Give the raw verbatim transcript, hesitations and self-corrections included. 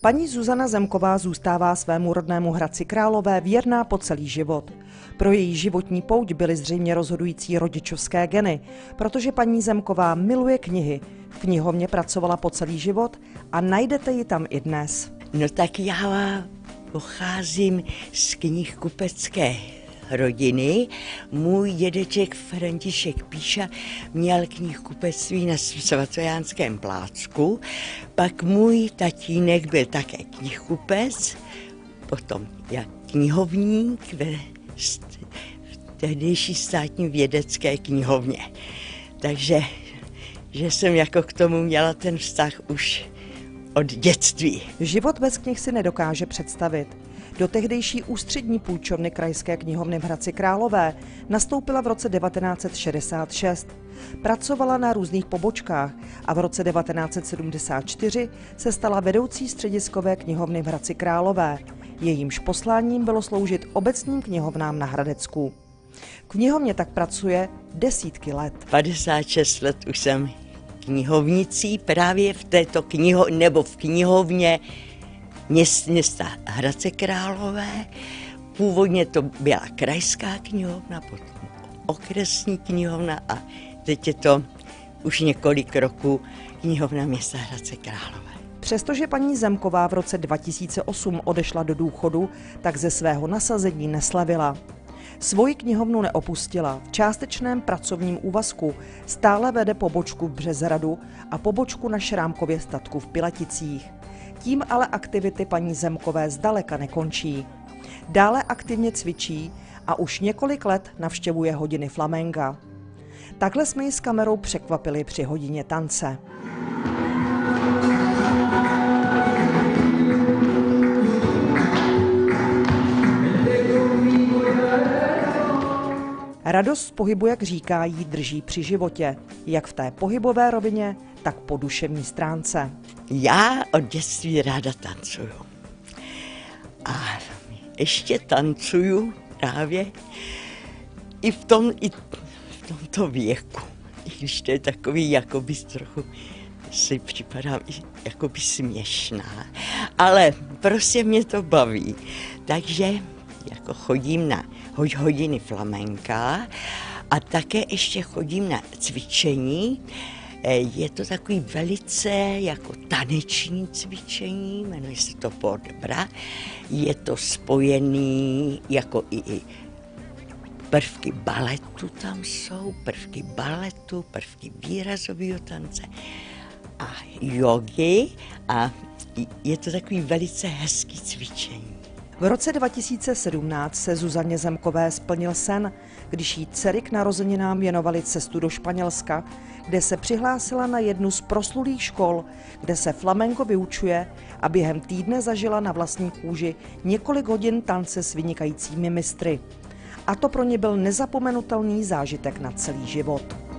Paní Zuzana Zemková zůstává svému rodnému Hradci Králové věrná po celý život. Pro její životní pouť byly zřejmě rozhodující rodičovské geny, protože paní Zemková miluje knihy. V knihovně pracovala po celý život a najdete ji tam i dnes. No tak já pocházím z knihkupecké rodiny. Můj dědeček František Píša měl knihkupectví na Svatojánském Plácku, pak můj tatínek byl také knihkupec, potom já knihovník ve tehdejší státní vědecké knihovně. Takže že jsem jako k tomu měla ten vztah už od dětství. Život bez knih si nedokáže představit. Do tehdejší ústřední půjčovny Krajské knihovny v Hradci Králové nastoupila v roce devatenáct set šedesát šest. Pracovala na různých pobočkách a v roce devatenáct set sedmdesát čtyři se stala vedoucí střediskové knihovny v Hradci Králové. Jejímž posláním bylo sloužit obecním knihovnám na Hradecku. V knihovně tak pracuje desítky let. padesát šest let už jsem knihovnicí právě v této kniho, nebo v knihovně měst, města Hradce Králové. Původně to byla krajská knihovna, potom okresní knihovna a teď je to už několik roků knihovna města Hradce Králové. Přestože paní Zemková v roce dva tisíce osm odešla do důchodu, tak ze svého nasazení neslevila. Svoji knihovnu neopustila, v částečném pracovním úvazku stále vede pobočku v Březhradu a pobočku na Šrámkově statku v Pilaticích. Tím ale aktivity paní Zemkové zdaleka nekončí. Dále aktivně cvičí a už několik let navštěvuje hodiny flamenga. Takhle jsme ji s kamerou překvapili při hodině tance. Radost z pohybu, jak říká, jí drží při životě, jak v té pohybové rovině, tak po duševní stránce. Já od dětství ráda tancuju. A ještě tancuju právě i v, tom, i v tomto věku. I když to je takový, jakoby trochu si připadám jakoby směšná. Ale prostě mě to baví. Takže jako chodím na hodiny flamenka a také ještě chodím na cvičení. Je to takový velice jako taneční cvičení, jmenuje se to Port-de-Bras. Je to spojený jako i, i prvky baletu tam jsou, prvky baletu, prvky výrazového tance a jogy a je to takový velice hezký cvičení. V roce dva tisíce sedmnáct se Zuzaně Zemkové splnil sen, když jí dcery k narozeninám věnovali cestu do Španělska, kde se přihlásila na jednu z proslulých škol, kde se flamenko vyučuje a během týdne zažila na vlastní kůži několik hodin tance s vynikajícími mistry. A to pro ně byl nezapomenutelný zážitek na celý život.